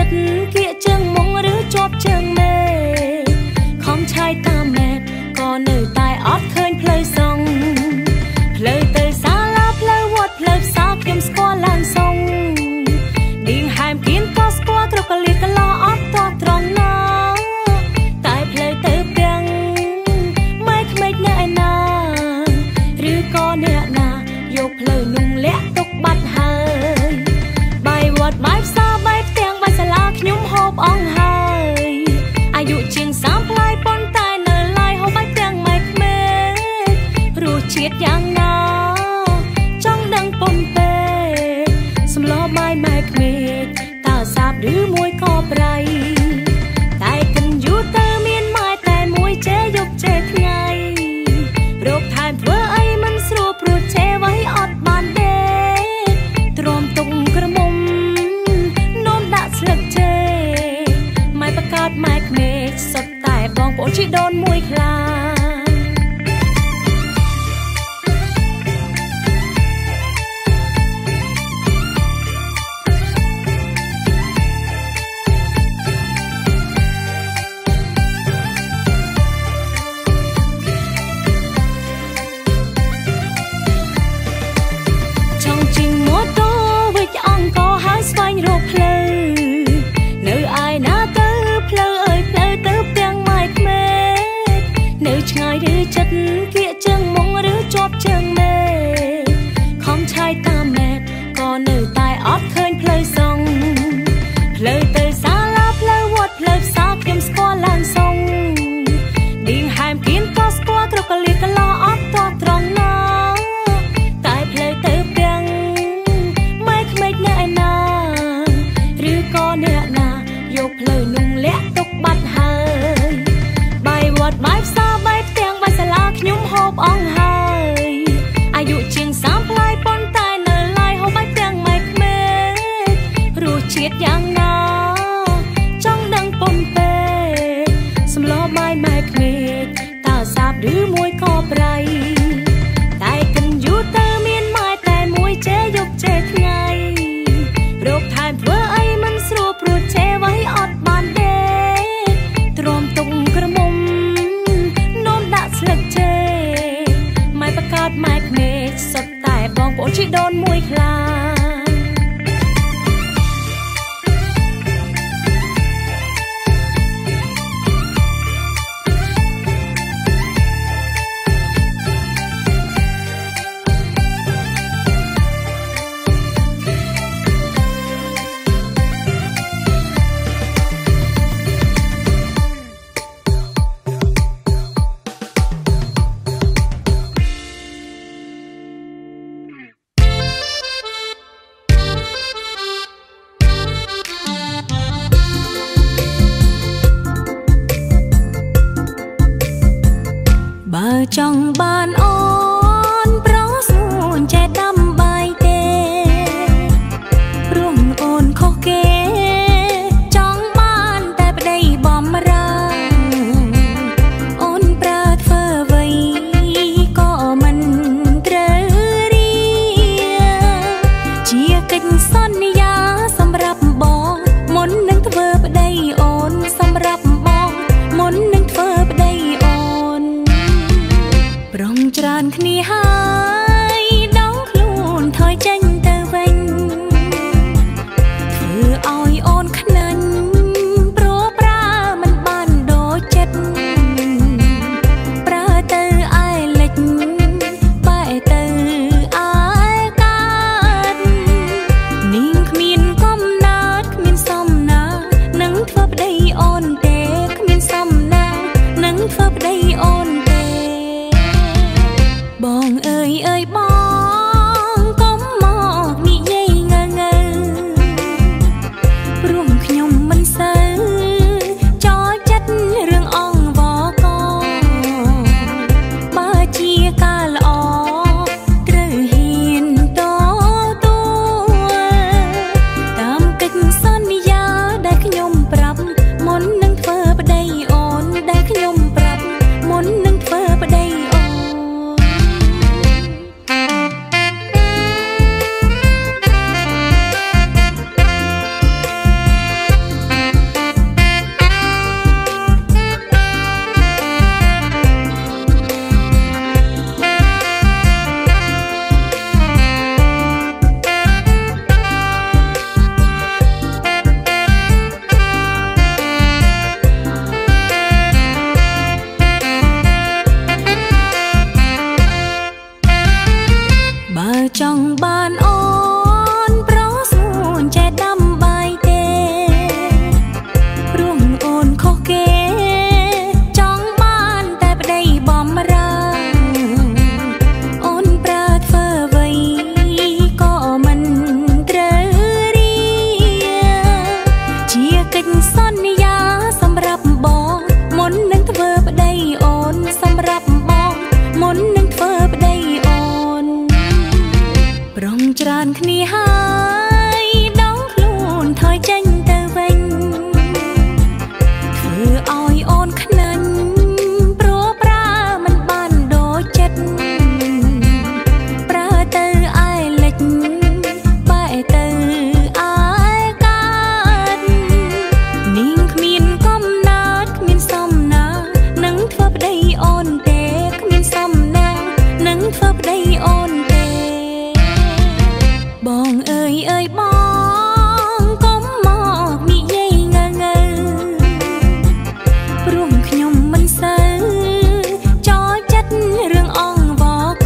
ចិត្តគៀកជើងមុងឬជាប់ជើងមេខំឆាយតាមម៉ែក៏នៅតែអត់ឃើញផ្លូវសងផ្លូវទៅសាលាផ្លូវវត្តផ្លូវផ្សារខ្ញុំស្គាល់ឡើងសងឌៀងហែមគៀនក៏ស្គាល់គ្រប់កលៀកកលោអត់តត្រង់ណាតែផ្លូវទៅពាំងម៉ែក្មេកនៅឯណាឬក៏អ្នកណាយកផ្លូវนุ่งលាក់ទុកបាត់ហើយបាយវត្តបាយផ្សារបាយផ្ទាំងបាយសាលាខ្ញុំហូបអង្ហើយអាយុជាង30ប្លាយប៉ុន្តែនៅឡើយហូបបាយទាំងម៉ែក្មេករសជាតិយ៉ាងណាចង់ដឹងប៉ុនទេសម្លបាយម៉ែក្មេកតើសាបឬមួយក៏ប្រៃតែកិនយូរទៅមានម៉ែតែមួយចេះយកចេះថ្ងៃរោគថែមធ្វើអីមិនស្រួលព្រោះចេះໄว้អត់បានទេទ្រាំទុកក្រមុំនោមដាក់ស្លឹកចេម៉ែបកើតម៉ែក្មេកសុទ្ធតែបងប្អូនជីដូនមួយខ្លាស្វែងរកផ្លូវនៅឯណាទៅផ្លូវអើយផ្លូវទៅទាំងម៉ែក្មេកនៅឆ្ងាយឬចិត្តគៀកជើងមុងឬជាប់ជើងមេខំឆាយតាមម៉ែក៏នៅតែអត់ឃើញផ្លូវសងផ្លូវទៅសាលាផ្លូវវត្តផ្លូវផ្សារខ្ញុំស្គាល់ឡើងសងឌៀងហែមគៀនក៏ស្គាល់គ្រប់កលៀកកលោអត់តត្រង់ណាតែផ្លូវទៅពាំងម៉ែក្មេកនៅឯណាឬក៏អ្នកណាយកផ្លូវนุ่งលាក់ទុកបាត់ហើយបាយវត្តបាយផ្សារបាយផ្ទាំងបាយសាលាខ្ញុំហូបអង្ហើយអាយុជាង30ប្លាយប៉ុន្តែនៅឡើយហូបបាយទាំងម៉ែក្មេករសជាតិយ៉ាងណាចង់ដឹងប៉ុនទេសម្លបាយម៉ែក្មេកតើសាបឬមួយក៏ប្រៃតែកិនយូរទៅមានម៉ែតែមួយចេះយកចេះថ្ងៃរោគថែមធ្វើអីមិនស្រួលព្រោះចេះໄว้អត់បានទេទ្រាំទុកក្រមុំនោមដាក់ស្លឹកចេម៉ែបកើតម៉ែក្មេកសុទ្ធតែបងប្អូនជីដូនមួយខ្លាចង់បានអូនប្រសួនចេះដាំបាយទេព្រោះអូនខុសគេចង់បានតែប្តីបំរើអូនប្រើធ្វើអ្វីក៏មិនត្រូវរៀជាកិច្ចសន្យាសម្រាប់បងមុននឹងធ្វើប្តីអូនសម្រាប់បងមុននឹងធ្វើប្តីអូនប្រងចកិច្ចសន្យាសម្រាប់បងមុននឹងធ្វើប្តីអូនសម្រាប់បងមុននឹងធ្វើប្តីអូនប្រំច្រើនគ្នាហើយដងខ្លួនថយចេញទៅវិញធ្វើឲ្យអូនខ្នាញ់ព្រោះប្រើមិនបានដូចចិត្តប្រើទៅអាយលិចបែកទៅអាយកាត់នាងគ្មានកំណត់គ្មានសំណាងនឹងធ្វើប្តីអូនទេគ្មានសំណាងនឹងធ្វើប្តីអូនទេបងអើយអើយបងកុំមកនិយាយងងើព្រោះខ្ញុំមិនសូវចូលចិត្តរឿងអង្វរក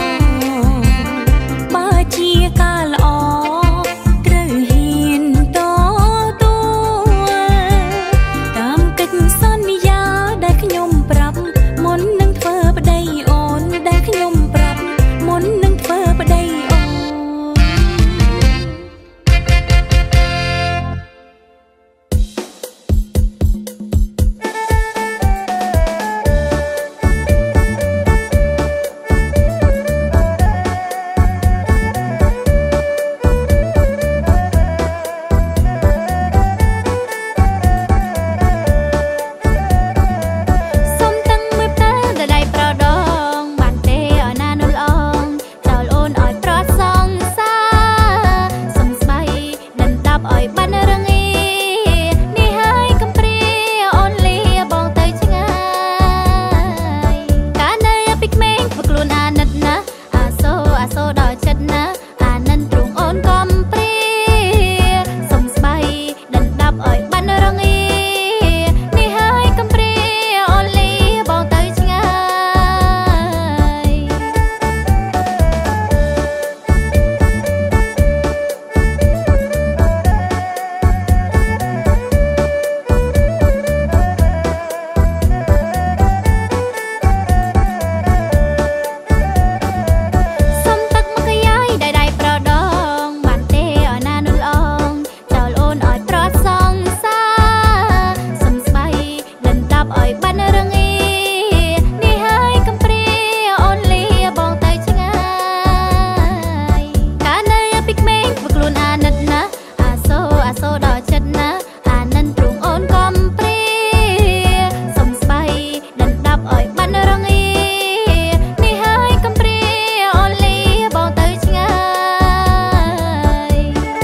បើជាការល្អត្រូវហ៊ានតទួលតាមកិច្ចសន្យាដែលខ្ញុំប្រាប់មុននឹងធ្វើប្តីអូនដែលខ្ញុំប្រាប់មុននឹងធ្វើប្តីអូនសុំតាំងមើលតើដៃប្រដងបានទេអណានុលអងចោលអូនឲ្យប្រត់សងសាសុំស្បៃដណ្ដាប់ឲ្យបានរងីនេះហើយកំព្រាអូនលាបងទៅឆ្ងាយកាលនៅពីក្មេងធ្វើខ្លួនអាណិតណាអាសូដល់ចិត្តណាអានិនទ្រង់អូនកំព្រាសុំស្បៃដណ្ដាប់ឲ្យបានរងីនេះហើយកំព្រាអូនលាបងទៅឆ្ងាយសុំទឹកមកយាយដៃប្រដងបានទេអណានុលអងចោលអូនឲ្យប្រត់សងសាសុំស្បៃដណ្ដាប់ឲ្យបានរងីនេះហើយកំព្រាអូនលាបងទៅឆ្ងាយកាលនៅពីក្មេងធ្វើខ្លួនអាណិតណាអាសូដល់ចិត្តណាអានិនទ្រង់អូនកំព្រាសុំស្បៃដណ្ដាប់ឲ្យបានរងីនេះហើយកំព្រាអូនលាបងទៅឆ្ងាយ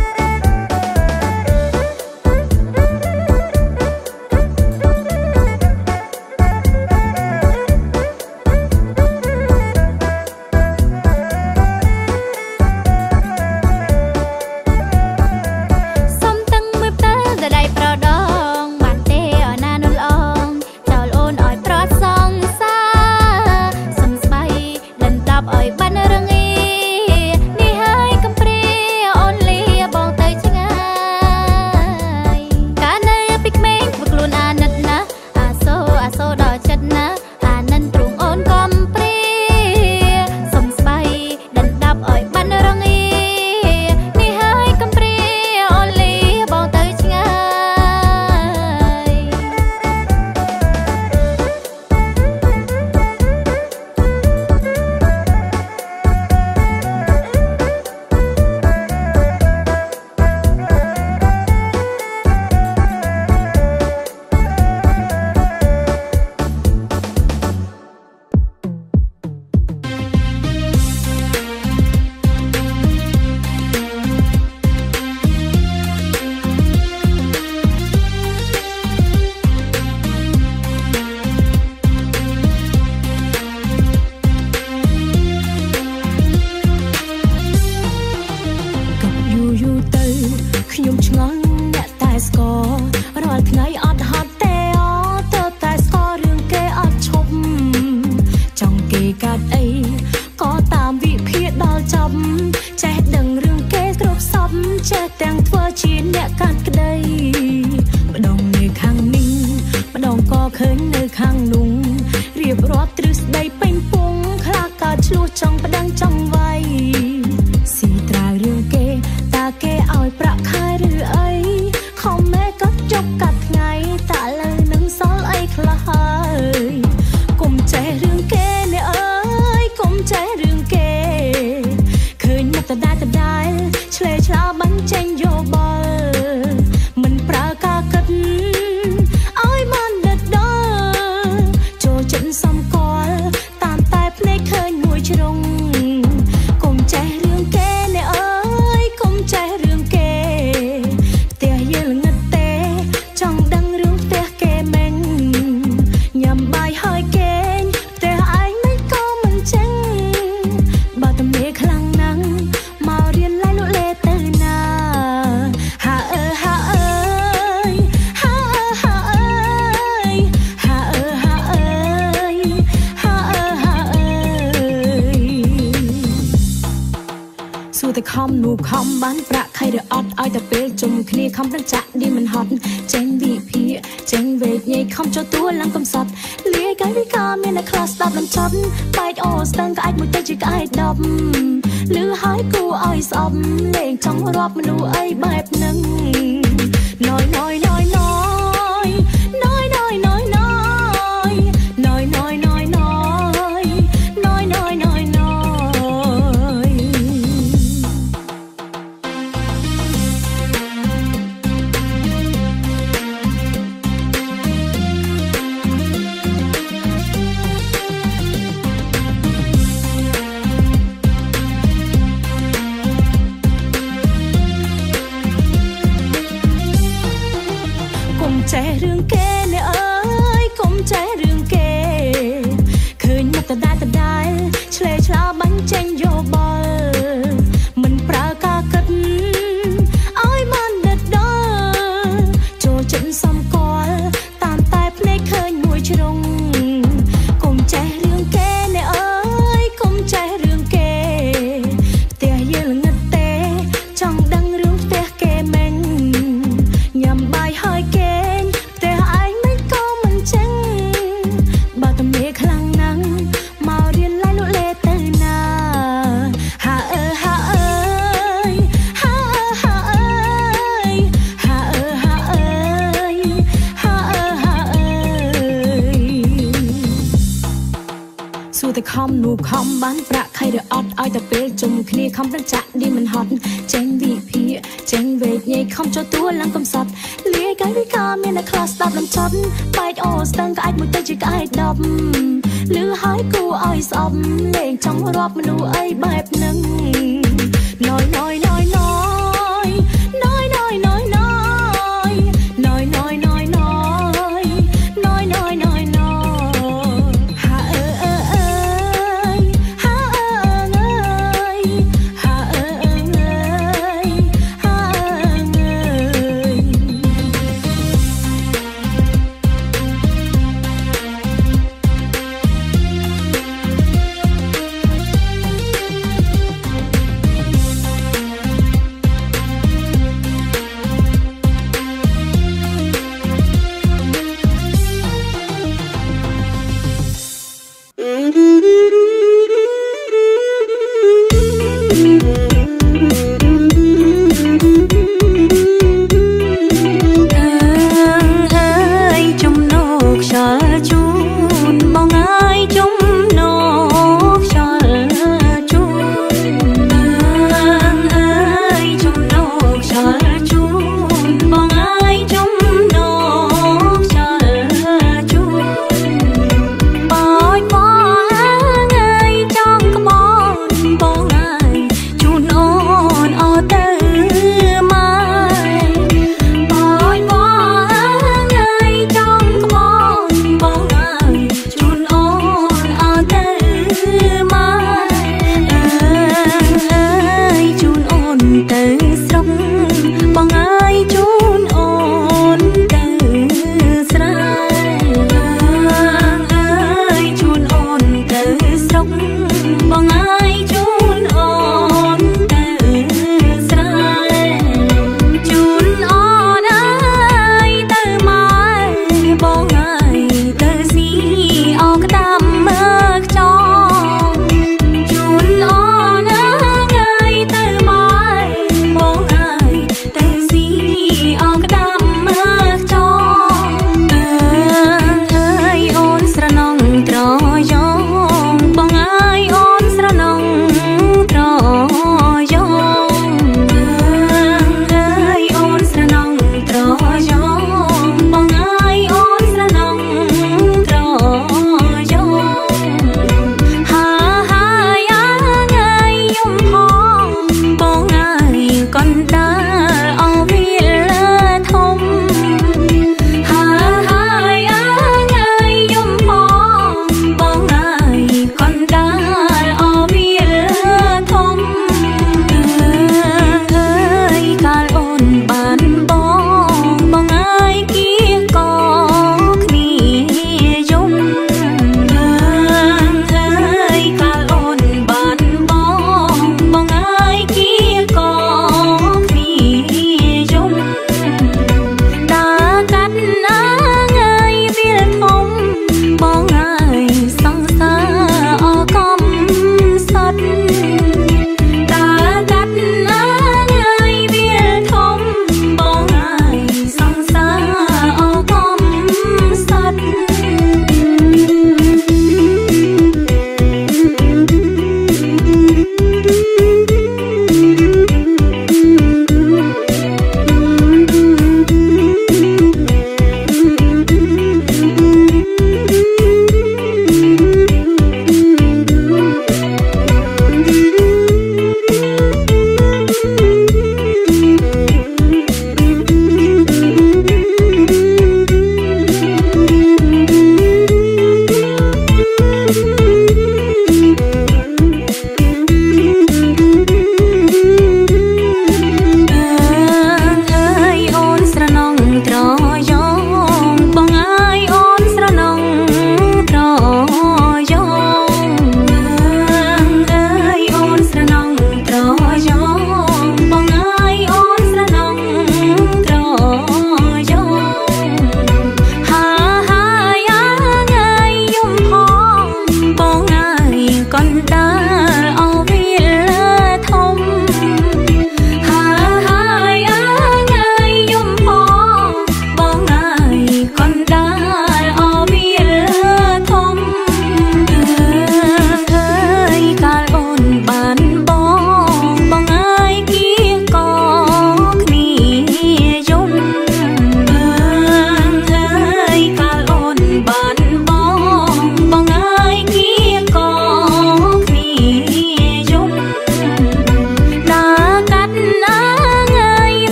សុំតាំងមើលតើដៃប្រដងបានទេអណានុលអងចោលអូនឲ្យប្រត់សងសាសុំស្បៃដណ្ដាប់ឲ្យបានរងីនេះហើយកំព្រាអូនលាបងទៅឆ្ងាយកាលនៅពីក្មេងធ្វើខ្លួនអាណិតណាអាសូដល់ចិត្តណាអានិនទ្រង់អូនកំព្រាសុំស្បៃដណ្ដាប់ឲ្យបានរងីនេះហើយកំព្រាអូនលាបងទៅឆ្ងាយ ខ្ញុំឆ្ងល់អ្នកតែស្គាល់រាល់ថ្ងៃអត់ហត់ទេទៅតែស្គាល់រឿងគេអត់ឈប់ចង់គេកាត់អីក៏តាមវិភាគដល់ចប់ចេះដឹងរឿងគេគ្រប់សពចេះទាំងធ្វើជាអ្នកកាត់ក្តីម្ដងនៅខាងនេះម្ដងក៏ឃើញនៅខាងនោះរៀបរាប់ទ្រឹស្ដីពេញពងខ្លាកើតឆ្លោះចង់ប្តឹងចង់វាយស៊ីត្រាវរឿងគេតាគេឲ្យប្រាក់ខែឬអីខំម៉ែក៏ចុកแต่คำหนูคำบ้านประใครเดือดอ้อยแต่เปลจมคณีคำตั้งจะดีมันฮอตเจงบีพีเจงเวทใหญ่คำเจ้าตัวหลังกำสัดเลี้ยกันวิกาเมียนคลาสตับลำชัดไปโอสตังก็ไอ้มุดเตจิกไอ้ดำหรือหายกูไอ้ซอมเล่งจังรอบมันดูไอ้แบบนึงน้อยน้อยน้อยน้อยน้อยน้อยน้อยน้อยน้อยน้อยน้อยน้อยน้อยน้อยน้อยน้อยใจเรื่องเกเนี่ยเอ้ยคมใจเรื่องเกคืนนับแต่ได้เฉลยชลาบันเจงโยบอลมันปรากากัดอ้อยมันเด็ดดอโจจันซ้ำกอลตามตายเพลงเคยมวยชรงคมใจเรื่องเกเนี่ยเอ้ยคมใจเรื่องเกเตียเยลงัดเตจังดังเรื่องเตียเกแมงยำใบหอยเกแต่คำหนูคำบ้านประใครเดือดอ้อยแต่เปลจมคณีคำตั้งจะดีมันฮอตเจงบีพีเจงเวทใหญ่คำเจ้าตัวหลังกำสัดเลี้ยกันวิกาเมียนคลาสตับลำชัดไปโอสตังก็ไอ้มุดเตจิกไอ้ดำหรือหายกูไอ้ซอมเล่งจังรอบมันดูไอ้แบบนึงน้อยน้อย